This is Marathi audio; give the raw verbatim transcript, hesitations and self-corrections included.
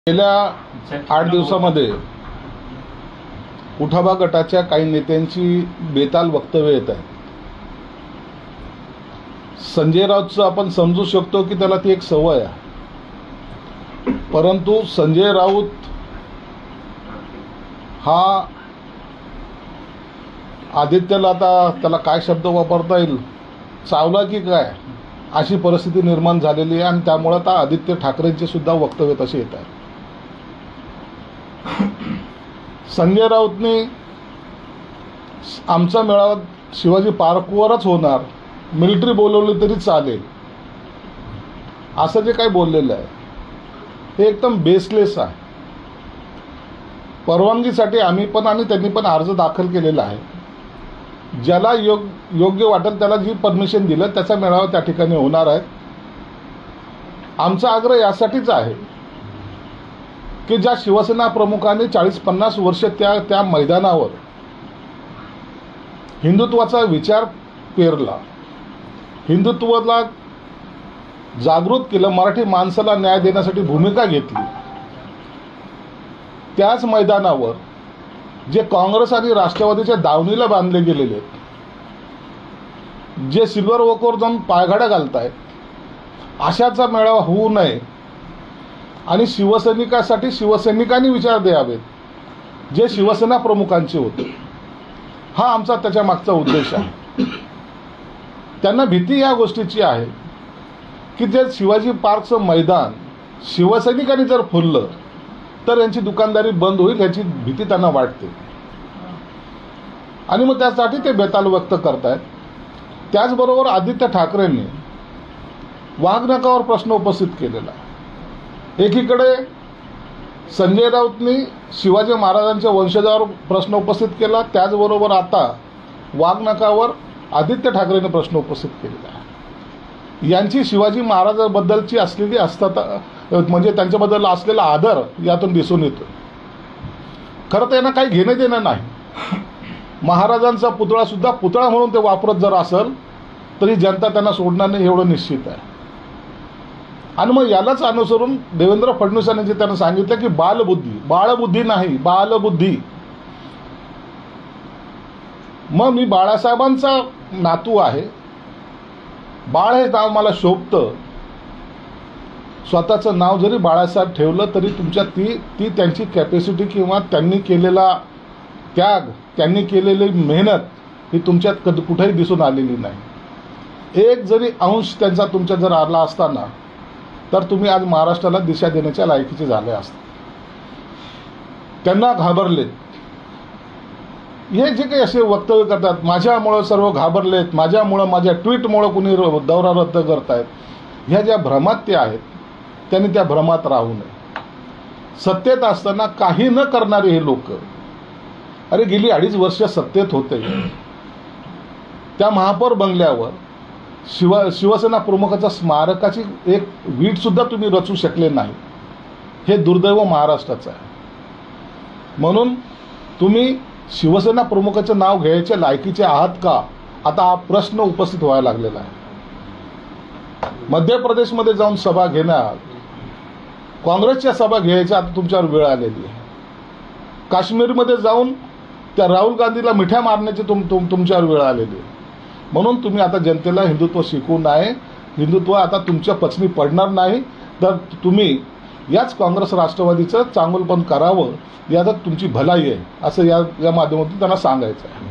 गेल्या आठ दिवसामध्ये उठावा गटाच्या काही नेत्यांची बेताल वक्तव्य येत आहेत. संजय राऊतचं आपण समजू शकतो की त्याला ती एक सवय आहे, परंतु संजय राऊत हा आदित्यला आता त्याला काय शब्द वापरता येईल, चावला की काय अशी परिस्थिती निर्माण झालेली आहे आणि त्यामुळे आता आदित्य ठाकरेंचे सुद्धा वक्तव्य तसे येत आहेत. संजय राऊतने आमचा मेळावा शिवाजी पार्कवरच होणार, मिलिटरी बोलवली तरी चालेल असं जे काही बोललेलं आहे हे एकदम बेसलेस आहे. परवानगीसाठी आम्ही पण आणि त्यांनी पण अर्ज दाखल केलेला आहे. ज्याला योग योग्य वाटेल त्याला जी परमिशन दिलं त्याचा मेळावा त्या ठिकाणी होणार आहे. आमचा आग्रह यासाठीच आहे की ज्या शिवसेना प्रमुखांनी चाळीस पन्नास वर्ष त्या त्या मैदानावर हिंदुत्वाचा विचार पेरला, हिंदुत्वाला जागृत केलं, मराठी माणसाला न्याय देण्यासाठी भूमिका घेतली, त्याच मैदानावर जे काँग्रेस आणि राष्ट्रवादीच्या दावणीला बांधले गेलेले आहेत, जे सिल्वर वॉकवर जाऊन पायघाड्या घालतायत, अशाचा मेळावा होऊ नये आणि शिवसैनिकासाठी शिवसैनिकांनी विचार द्यावेत जे शिवसेना प्रमुखांचे होते. हा आमचा त्याच्या मागचा उद्देश आहे. त्यांना भीती या गोष्टीची आहे की जे शिवाजी पार्कचं मैदान शिवसैनिकांनी जर फुललं तर यांची दुकानदारी बंद होईल याची भीती त्यांना वाटते आणि मग त्यासाठी ते बेताल व्यक्त करतायत. त्याचबरोबर आदित्य ठाकरेंनी वाघनाकावर प्रश्न उपस्थित केलेला. एकीकडे संजय राऊतनी शिवाजी महाराजांच्या वंशजावर प्रश्न उपस्थित केला, त्याचबरोबर आता वाघनाकावर आदित्य ठाकरेंनी प्रश्न उपस्थित केलेला आहे. यांची शिवाजी महाराजांबद्दलची असलेली असतात म्हणजे त्यांच्याबद्दल असलेला आदर यातून दिसून येतो. खरं तर यांना काही घेणं देणं नाही. महाराजांचा पुतळा सुद्धा पुतळा म्हणून ते वापरत जर असेल तरी जनता त्यांना सोडणार नाही एवढं निश्चित आहे. आणि मग यालाच अनुसरून देवेंद्र फडणवीसांनी जे त्यांना सांगितलं की बालबुद्धी, बाळबुद्धी नाही बालबुद्धी. मग मी बाळासाहेबांचा नातू आहे, बाळ हे नाव मला शोभतं, स्वतःचं नाव जरी बाळासाहेब ठेवलं तरी तुमच्या ती ती त्यांची कॅपॅसिटी किंवा त्यांनी केलेला त्याग, त्यांनी केलेली मेहनत ही तुमच्यात कधी कुठेही दिसून आलेली नाही. एक जरी अंश त्यांचा तुमच्यात जर आला असताना तर तुम्ही आज महाराष्ट्राला दिशा देण्याच्या लायकीचे झाले असते. त्यांना घाबरलेत. हे जे काही असे वक्तव्य करतात, माझ्यामुळं सर्व घाबरलेत, माझ्यामुळं माझ्या ट्विटमुळं कुणी दौरा रद्द करतायत, ह्या ज्या भ्रमात ते आहेत त्यांनी त्या भ्रमात राहू नये. सत्तेत असताना काही न करणारे हे लोक, अरे गेली अडीच वर्ष सत्तेत होते, त्या महापौर बंगल्यावर शिव शिवसेना प्रमुखाच्या स्मारकाची एक वीट सुद्धा तुम्ही रचू शकले नाही. हे दुर्दैव महाराष्ट्राचं आहे. म्हणून तुम्ही शिवसेना प्रमुखाचं नाव घ्यायच्या लायकीचे आहात का, आता हा प्रश्न उपस्थित व्हायला लागलेला आहे. मध्य प्रदेशमध्ये जाऊन सभा घेण्यात, काँग्रेसच्या सभा घ्यायच्या आता तुमच्यावर वेळ आलेली आहे. काश्मीरमध्ये जाऊन त्या राहुल गांधीला मिठ्या मारण्याची तुम तुम तुमच्यावर वेळ आलेली आहे. म्हणून तुम्ही आता जनतेला हिंदुत्व शिकवू नये. हिंदुत्व आता तुमच्या पचनी पडणार नाही. तर तुम्ही याच काँग्रेस राष्ट्रवादीचं चांगुलपण करावं, यात तुमची भलाई आहे असं या या माध्यमातून त्यांना सांगायचं आहे.